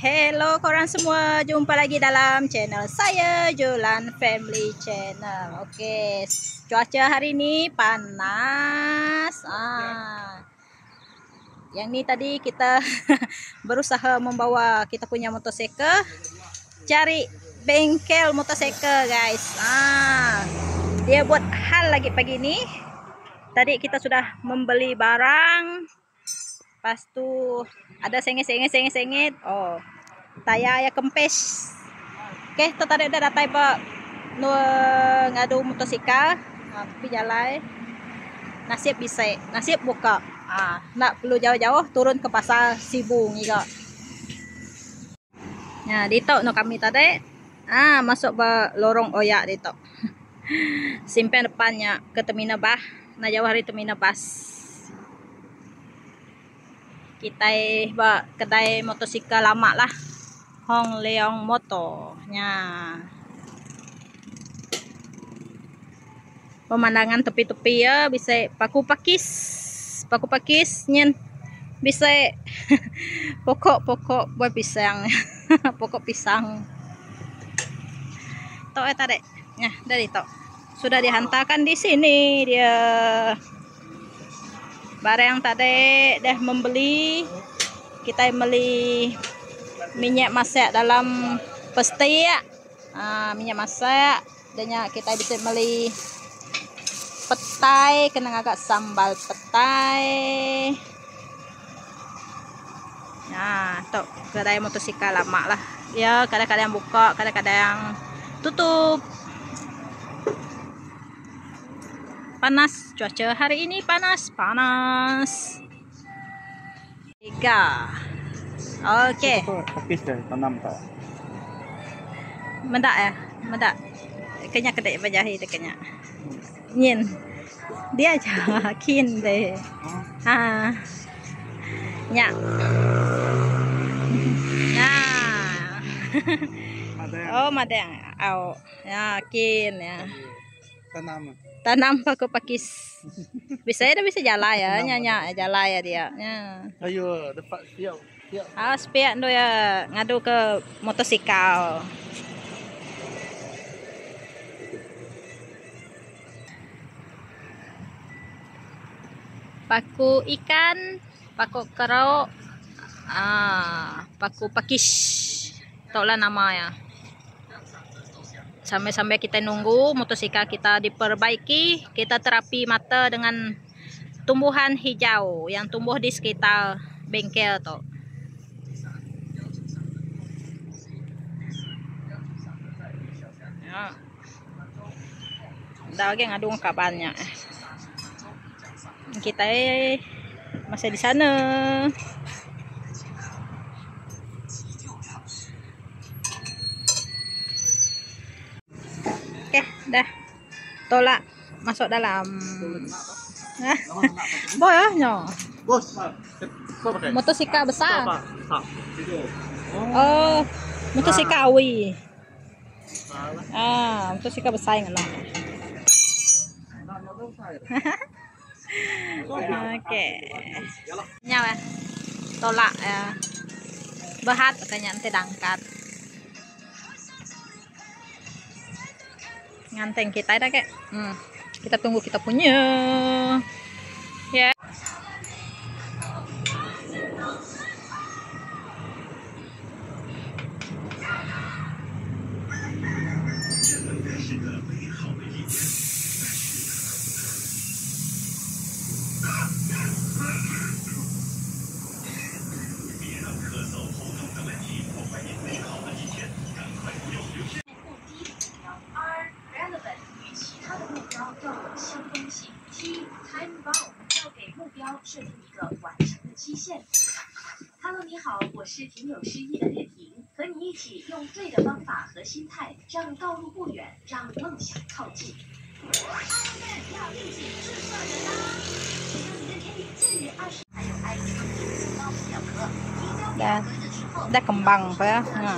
Hello korang semua, jumpa lagi dalam channel saya, Jolan Family Channel. Oke, cuaca hari ini panas. Yang ini tadi kita berusaha membawa kita punya motosikal, cari bengkel motosikal guys. Dia buat hal lagi pagi ini. Tadi kita sudah membeli barang. Pas tu ada sengit. Oh, taya ya kempes. Oke, tu tadi ada datai ba ngadu motosikal. Tapi jalan. Nasib bisa, nasib buka. Nak perlu jauh-jauh turun ke pasar Sibung juga. Nah, dito no kami tadi. Masuk ba lorong oyak dito. Simpen depannya ke Terminal Bah. Nah, jauh hari Terminal Bas. Kita kedai motosikal lama lah, Hong Leong Moto nya. Pemandangan tepi-tepi ya, bisa paku pakis nyen, bisa pokok buah pisang. Pokok pisang to tadi ya, dari to sudah dihantarkan di sini dia. Barang tadi dah membeli, kita beli minyak masak dalam peti ya. Minyak masak, dan kita bisa beli petai, kena agak sambal petai. Nah, tuh kedai motosikal lama lah. Ya, kadang-kadang buka, kadang-kadang tutup. Panas, cuaca hari ini panas. 3. Oke. Pakis dah tanam tak. Mendak ya, mendak. Kenya kedai bajahi dekenya. Nyin. Dia aja kin deh. Nya. Nah. Oh, madang. Au. Yakin ya. Tanam pakai pakis. Bisa jalan ya, nyanyi jalan ya dia. Ayo, dapat siap. Spiak ndo ya ngadu ke motosikal. Paku ikan, paku kerau, paku pakis. Taulah nama ya. Sampai kita nunggu motosikal kita diperbaiki, kita terapi mata dengan tumbuhan hijau yang tumbuh di sekitar bengkel tuh. Ya. Dah lagi ngadung kabarnya. Kita masih di sana. Oke, dah. Tolak masuk dalam. Boy nyo. Bos, Motosikal besar. Oh, motosikal awi. Motosikal besar yang enak. Oke. Nyawa. Tolak ya. Behat katanya nanti dangkat. Nganteng kita ada kayak kita tunggu kita punya ya. Hello， 你好，我是挺有诗意的叶婷，和你一起用对的方法和心态，让道路不远，让梦想靠近。要一起制作人啦！让你的天宇近日20，还有 IG 高表格，提交表格的时候 ，dah kembang apa ya?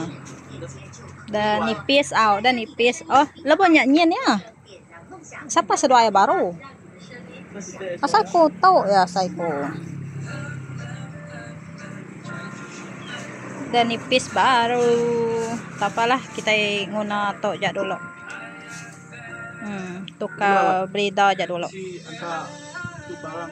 Dan nipis, dan nipis. Oh, lo punya nyen ya? Siapa sedoaya baru? Asal ko tahu ya, saya ko. udah nipis baru tapalah kita nguna tok jak dulu tukar berita aja dulu Si angka itu barang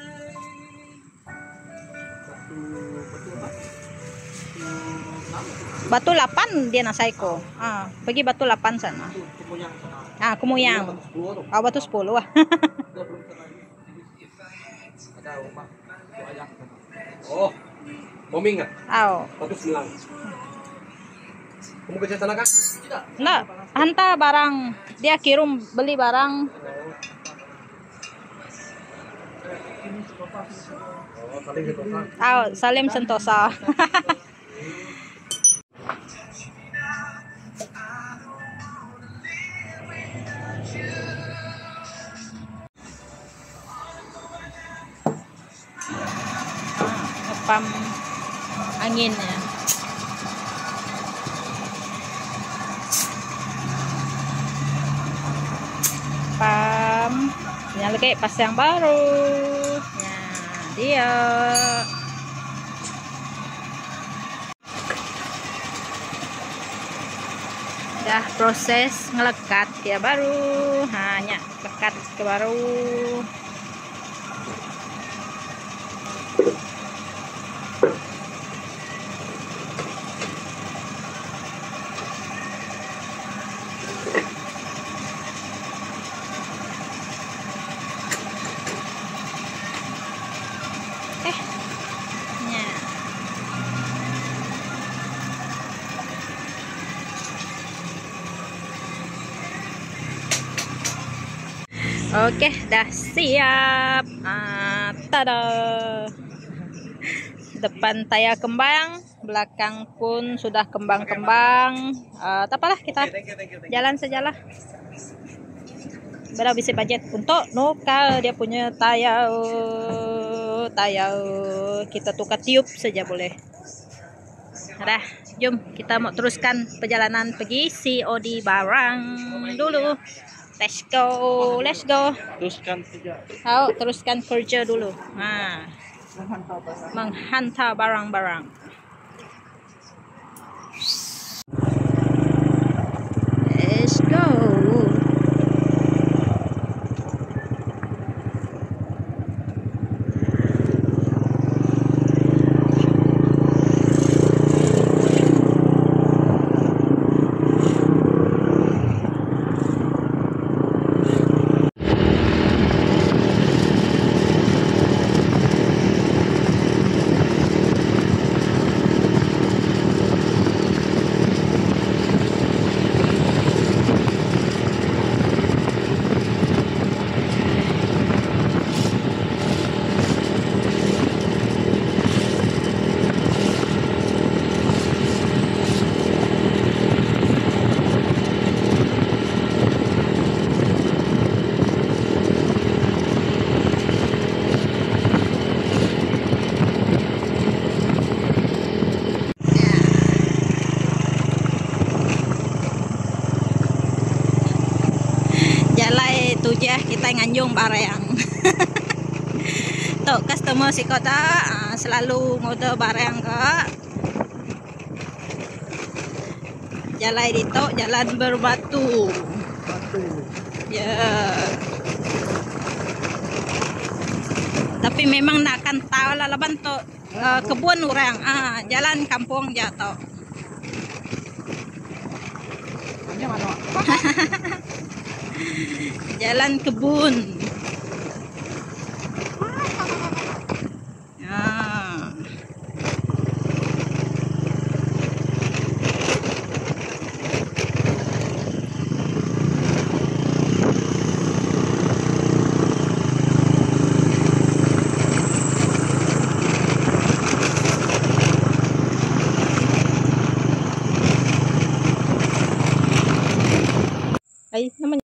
batu 8 dia nasaiko pergi batu 8 sana Kumuyang batu 10 wah. Oh, bombing nggak? Batu 9. Kamu kerja sana kan? Tidak. Enggak, hantar barang. Dia kirim beli barang. Oh, saling Sentosa. Salim Sentosa. Ngepam anginnya. Pam, yang lagi pas yang baru. Nah, dia. Dah proses ngelekat ya baru, hanya lekat ke baru. Oke, dah siap. Tada. Depan taya kembang, belakang pun sudah kembang-kembang. Tapalah kita jalan sajalah. Berapa bisa budget untuk nukar dia punya taya. Kita tukar tiup saja boleh. Dah, jom kita mau teruskan perjalanan pergi COD barang dulu. Let's go. teruskan saja. Teruskan kerja dulu. Menghantar barang-barang. Let's go. Tujah kita nganjung barang. Tok customer si kota selalu ngode barang ke jalan itu jalan berbatu. Ya. Tapi memang nak akan tahu lah laban to kebun orang jalan kampung jatuh. Jalan kebun. Namanya